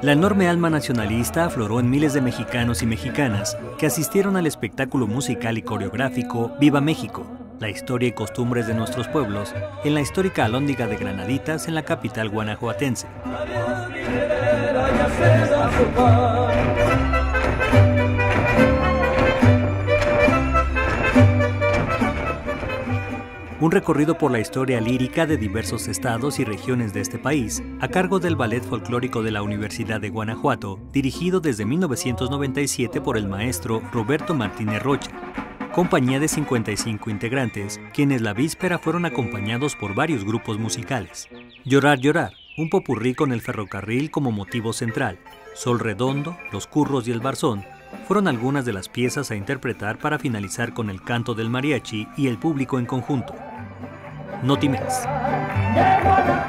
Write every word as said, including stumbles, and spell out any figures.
La enorme alma nacionalista afloró en miles de mexicanos y mexicanas que asistieron al espectáculo musical y coreográfico Viva México, la historia y costumbres de nuestros pueblos, en la histórica Alhóndiga de Granaditas en la capital guanajuatense. Un recorrido por la historia lírica de diversos estados y regiones de este país, a cargo del Ballet Folclórico de la Universidad de Guanajuato, dirigido desde mil novecientos noventa y siete por el maestro Roberto Martínez Rocha. Compañía de cincuenta y cinco integrantes, quienes la víspera fueron acompañados por varios grupos musicales. Llorar, llorar, un popurrí con el ferrocarril como motivo central. Sol Redondo, Los Curros y el Barzón fueron algunas de las piezas a interpretar para finalizar con el canto del mariachi y el público en conjunto. Notimex.